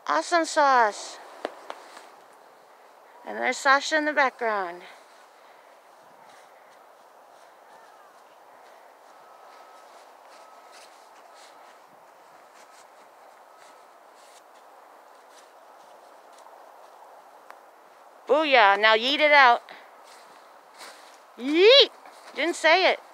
Awesome sauce. And there's Sasha in the background. Booyah. Now yeet it out. Yeet! Didn't say it.